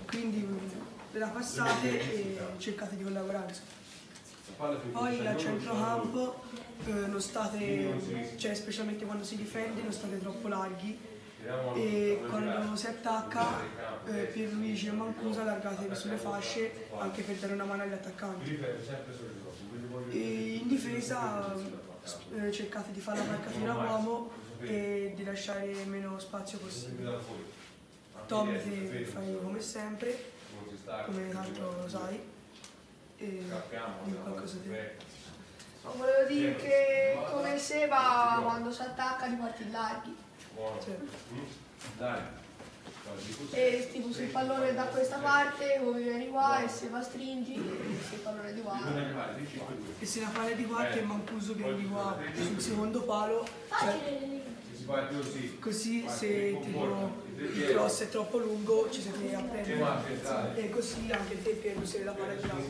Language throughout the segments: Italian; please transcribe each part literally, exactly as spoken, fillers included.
quindi ve la passate e cercate di collaborare. Poi a centrocampo eh, non state, cioè specialmente quando si difende, non state troppo larghi e quando si attacca eh, Pierluigi e Mancuso allargatevi sulle fasce anche per dare una mano agli attaccanti. E in difesa eh, cercate di fare la marcatura a uomo e di lasciare meno spazio possibile. Tommy te fai come sempre, come tanto lo sai. E di qualcosa di... Volevo dire che come Seba quando si attacca di parti larghi. Certo. E tipo se il pallone è da questa parte, come vieni qua e Seba stringi, e se il pallone è di qua. E se la palla è di qua che Mancuso viene di qua sul secondo palo, cioè, così se tipo il cross è troppo lungo ci siete a prendere e così anche te Piero se la palla è di là.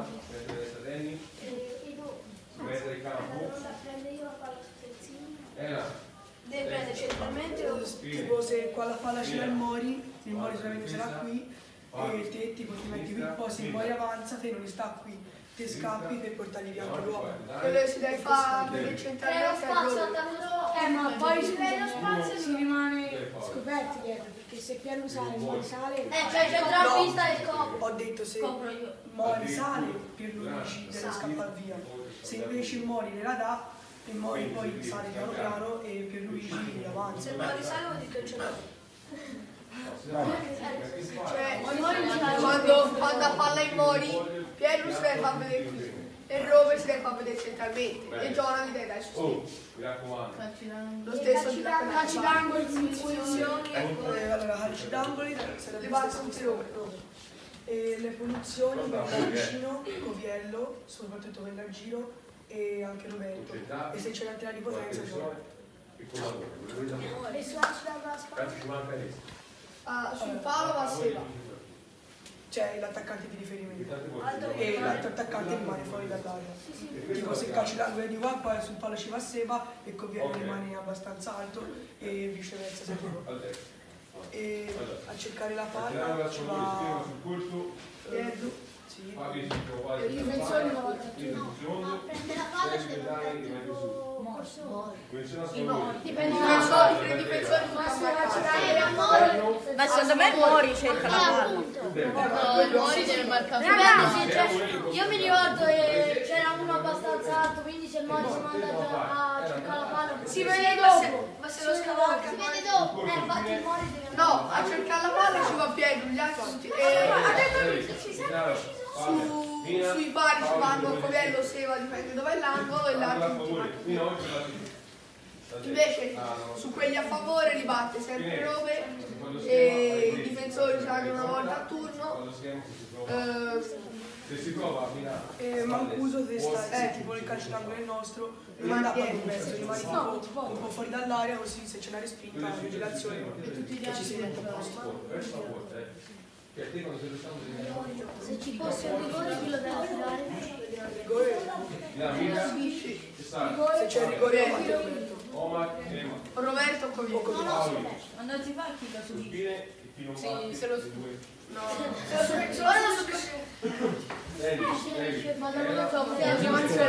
Mettere il campo. Prende io la palla sterzina. Deve prendere centralmente o... Tipo se qua la palla ce l'ha il Mori, il Mori solamente ce l'ha qui e te tipo ti metti qui, poi se il Mori avanza te non sta qui, te scappi per portargli via anche l'uomo. Quello si deve fare per il centralmente eh ma poi scusa, si rimane scoperti dietro, perché se Piero sale, Mori sale... Eh cioè centrocampista e scopro. Ho detto se Mori sale, Pierluigi deve scappare via. Se invece il Mori gliela dà, il Mori poi sale piano piano e Pierluigi avanza. Se il Mori sale vuol dire che ce l'ho. Cioè, quando, quando palla in Mori, Piero si deve far vedere qui. E Rove si deve far vedere centralmente. E Giona li deve dare su. Lo stesso di calci d'angolo, punizioni. Allora, calci d'angoli le batte tutte Rove. E le punizioni vengono vicino, Coviello, soprattutto quella al giro, e anche Roberto. E se c'è la tira di potenza, gioca. E su Acida Ah, sul palo va Seba. C'è l'attaccante di riferimento. E l'altro attaccante rimane fuori dall'area. Tipo se calci l'angolo di qua, poi sul palo ci va Seba e Coviello rimane abbastanza alto e viceversa se tu. E a cercare la palla ci va Edu, sì. E i difensori non vanno a prendere la palla ci devono fare tipo corso. Dipende dai tre difensori ma secondo me il Mori cerca la palla. No, il Mori deve marcare. Io mi ricordo che c'era uno abbastanza alto, quindi se il Mori si manda a cercare la palla si vede dopo. Ma se lo scavalca si vede dopo. Eh, infatti il Mori deve andare. No, a cercare la palla ci va Pietro, gli altri su, sui pari ci vanno Coviello, Seba, dipende dove è l'angolo e l'altro. Invece su quelli a favore li batte sempre Rove e i difensori saranno una volta a turno. E Mancuso testa, se tipo il calcio d'angolo è il nostro, rimane a in mezzo, rimane tipo un po' fuori dall'area così se c'è una respinta, la vigilazione e ci si mette a posto. Se ci fosse un rigore chi lo deve tirare? Rigore? Se c'è il rigore a Roberto. Roberto Coviello. Ma non si fa chi lo subisce? Sì, se lo no. Ora non so che... Ma non lo so, poteva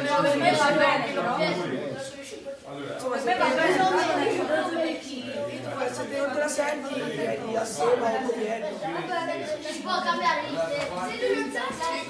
Se non te la senti, chiedi a Seba o Coviello. Si può cambiare il